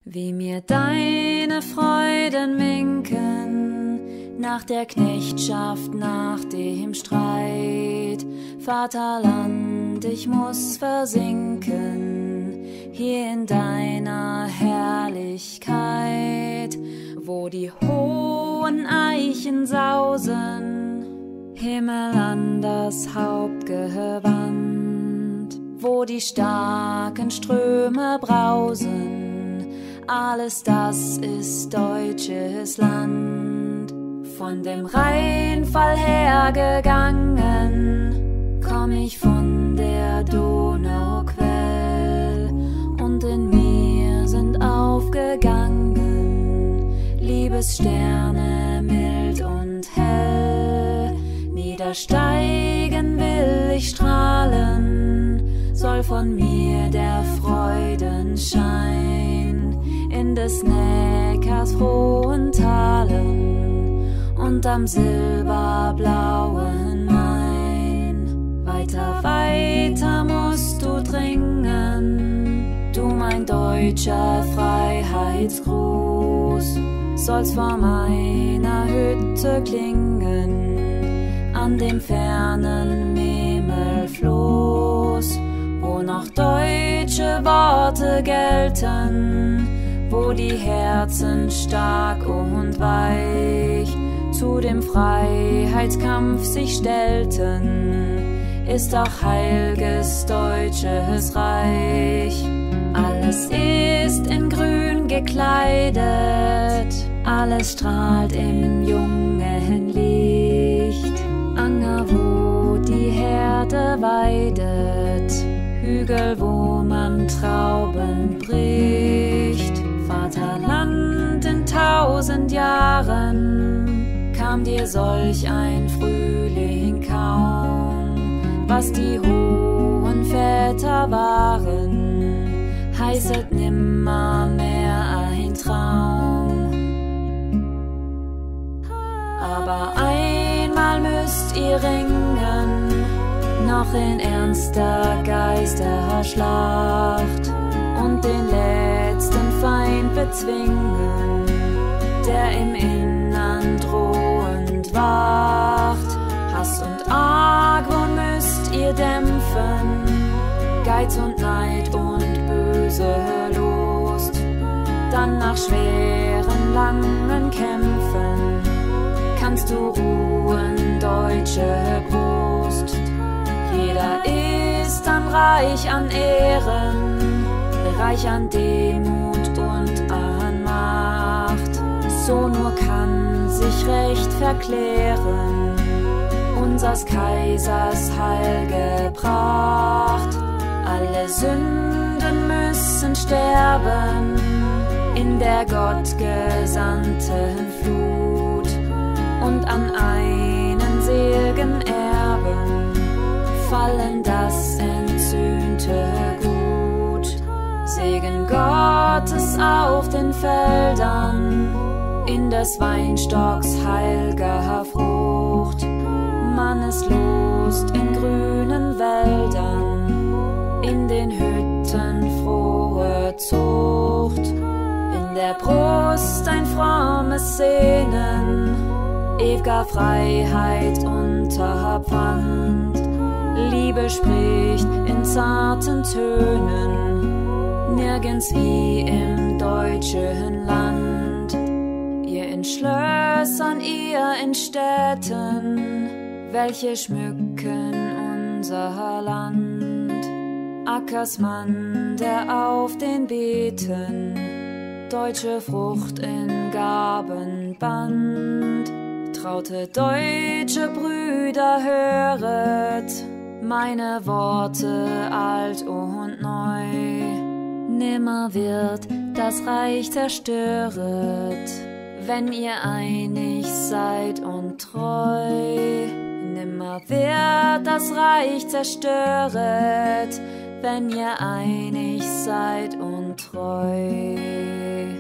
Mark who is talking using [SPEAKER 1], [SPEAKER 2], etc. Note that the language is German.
[SPEAKER 1] Wie mir deine Freuden winken, nach der Knechtschaft, nach dem Streit. Vaterland, ich muss versinken, hier in deiner Herrlichkeit, wo die hohen Eichen sausen, Himmel an das Haupt gewandt, wo die starken Ströme brausen. Alles das ist deutsches Land. Von dem Rheinfall hergegangen, komm ich von der Donauquell, und in mir sind aufgegangen Liebessterne mild und hell. Niedersteigen will ich strahlen, soll von mir der Freudenschein in des Neckars frohen Talen und am silberblauen Main. Weiter, weiter musst du dringen, du mein deutscher Freiheitsgruß, soll's vor meiner Hütte klingen, an dem fernen Memmelfloß, wo noch deutsche Worte gelten, wo die Herzen stark und weich zu dem Freiheitskampf sich stellten, ist auch heilges deutsches Reich. Alles ist in grün gekleidet, alles strahlt im jungen Licht. Anger, wo die Herde weidet, Hügel, wo man Trauben bricht. Vaterland, in 1000 Jahren kam dir solch ein Frühling kaum. Was die hohen Väter waren, heißet nimmermehr ein Traum. Aber einmal müsst ihr ringen, noch in ernster Geisterschlacht, und den letzten Feind bezwingen, der im Innern drohend wacht. Hass und Argwohn müsst ihr dämpfen, Geiz und Neid und böse Lust. Dann nach schweren, langen Kämpfen kannst du ruhen, deutsche Brust. Jeder ist dann reich an Ehren, reich an Demut und an Macht. So nur kann sich Recht verklären, unsers Kaisers heilge Pracht. Alle Sünden müssen sterben in der gottgesandten Flut, und an einen selgen Erben fallen das entsühnte Gut. Segen Gottes auf den Feldern, in des Weinstocks heilger Frucht, Manneslust in grünen Wäldern, in den Hütten frohe Zucht, in der Brust ein frommes Sehnen, ew'ger Freiheit unter Pfand. Liebe spricht in zarten Tönen, nirgends wie im deutschen Land. Ihr in Schlössern, ihr in Städten, welche schmücken unser Land. Ackersmann, der auf den Beeten deutsche Frucht in Gaben band. Traute deutsche Brüder, höret meine Worte alt und neu. Nimmer wird das Reich zerstöret, wenn ihr einig seid und treu. Nimmer wird das Reich zerstöret, wenn ihr einig seid und treu.